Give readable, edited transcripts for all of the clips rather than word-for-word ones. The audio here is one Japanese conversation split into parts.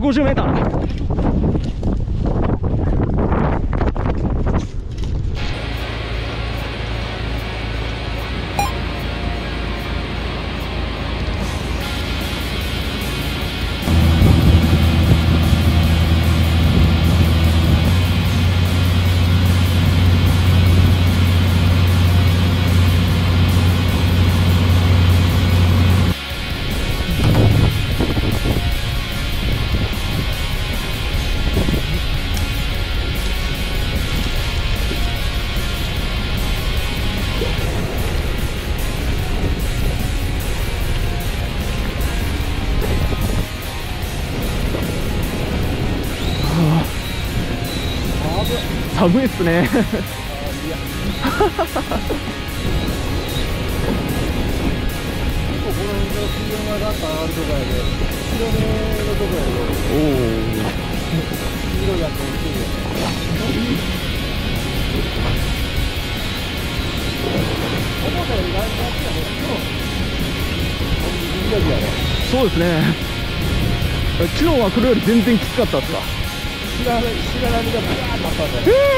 150メーター。寒いっすね。そうですね。昨日はこれより全然きつかったっすか。 白波がビャーッとあったんだよ。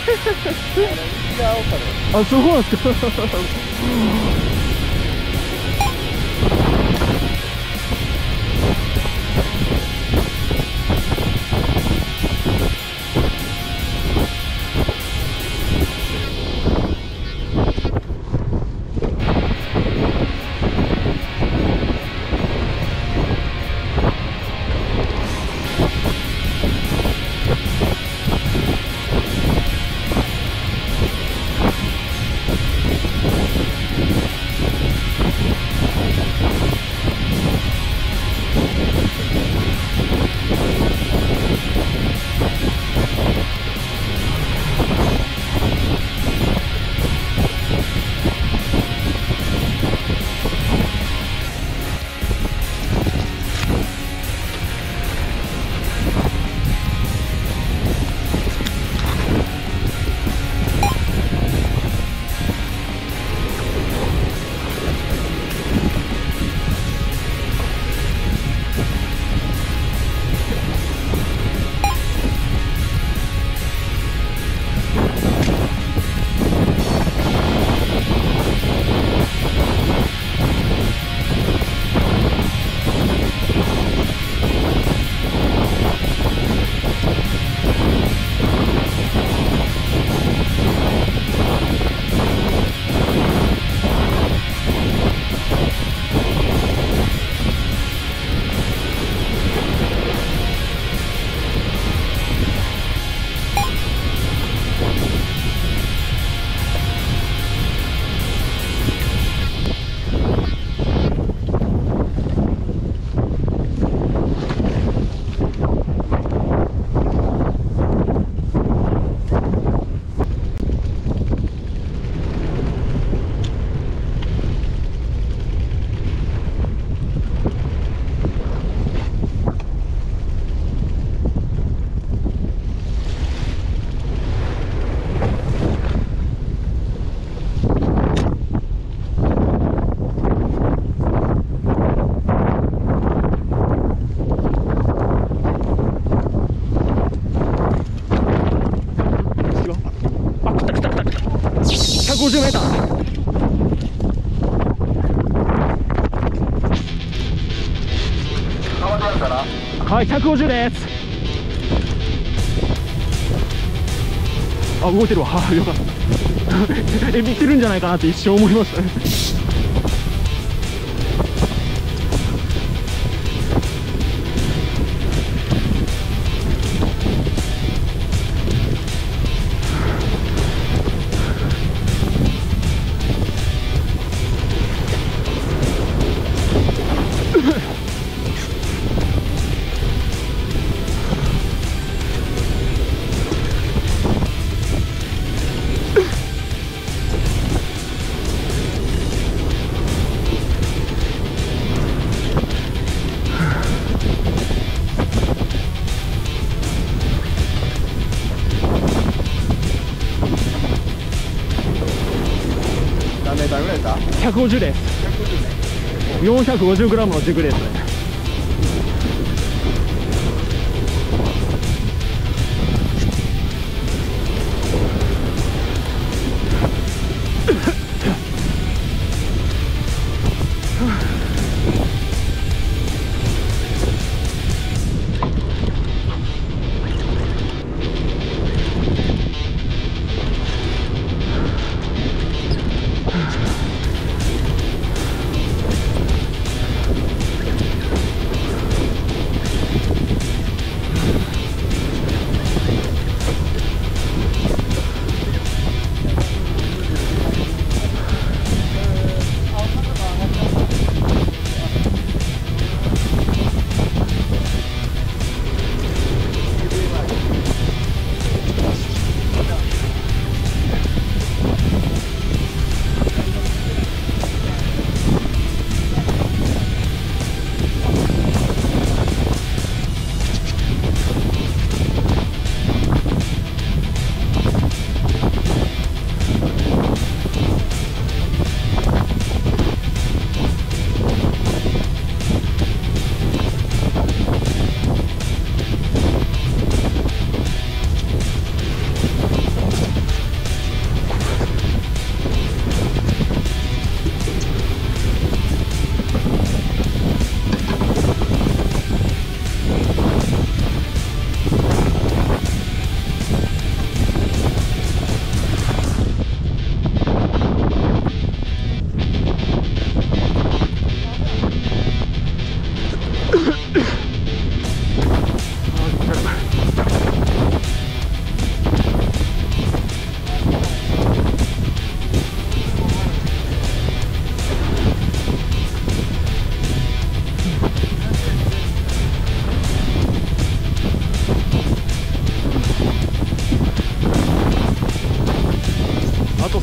あ、そうなんですか。150メーター。はい、150です。あ、動いてるわ。はあ、よかった。エビってるんじゃないかなって一瞬思いましたね。150です。450g の軸ですね。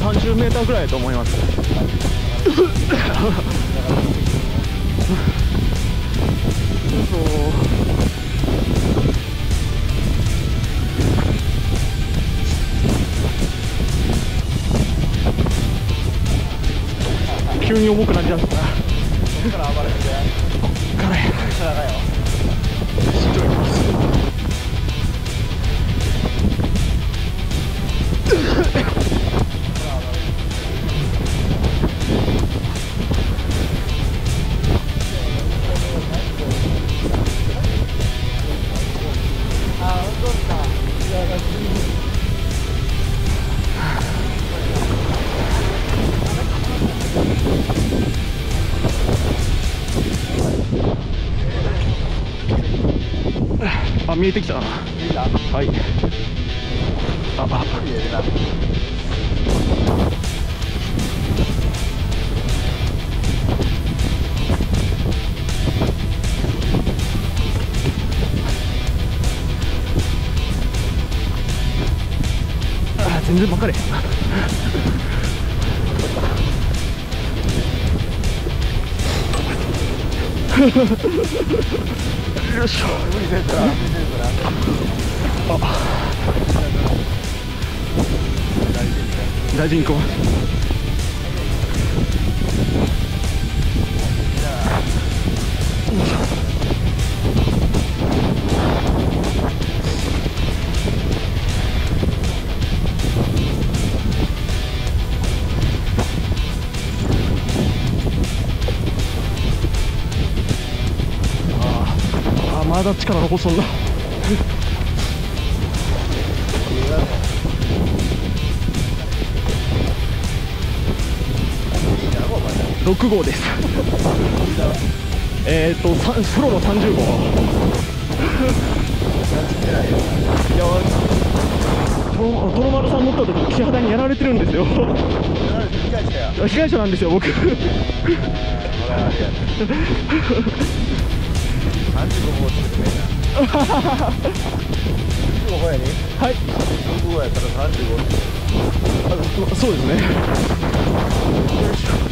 30メーターぐらいだと思います。急に重くなりだした。こっから暴れて。こっからや。あ、見えてきたな。はい。全然分かれへんな。よいしょ。大事に行こう。まだ力残そうな。6号です。ソロの30号。いや、トロマルさん乗った時岸肌にやられてるんですよ。被害者なんですよ、僕。 35号作ってくれな。35号やね。 はい。 6号やったら35。 そうですね。よいしょ。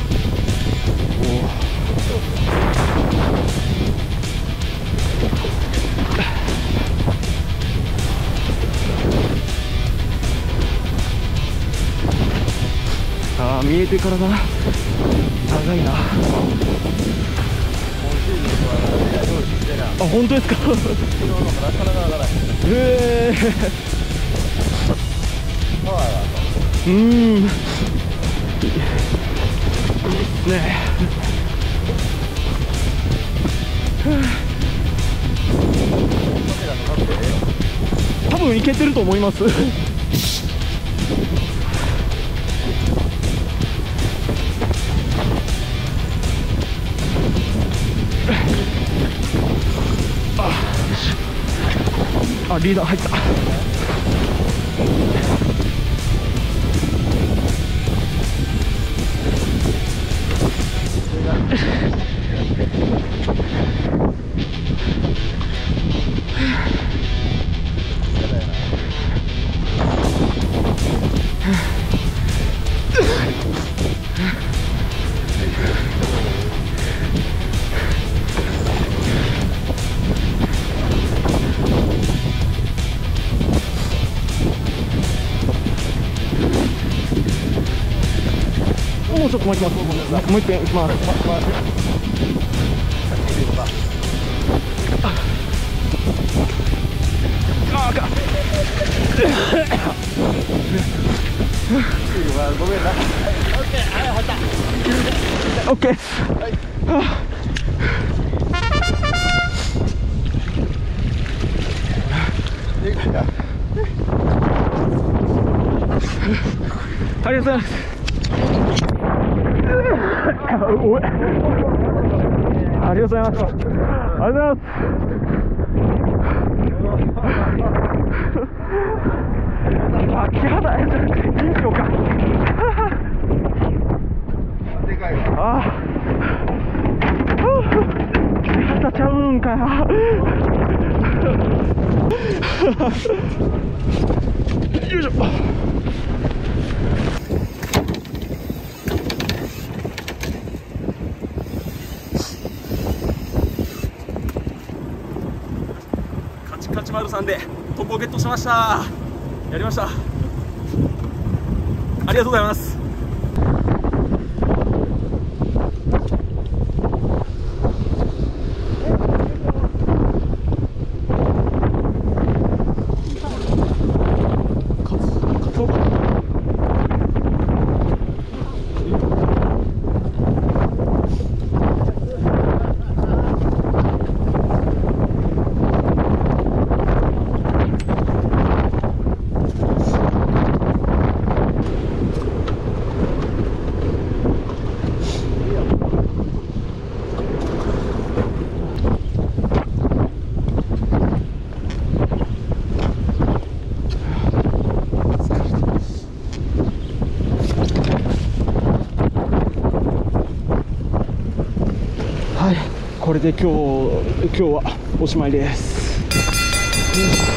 ああ、見えてからだな。長いな。あ、本当ですか。ね。多分いけてると思います。あ、リーダー入った。もうちょっと待ちます。もう一遍行きます。あかん。 ごめんな。 オッケー。ありがとうございます。ありがとうございます。ありがとうございます。あ、木肌、緊張か。あ、木肌ちゃうんかよ。よいしょ。 さんでトップをゲットしました。やりました。ありがとうございます。はい、これで今日はおしまいです。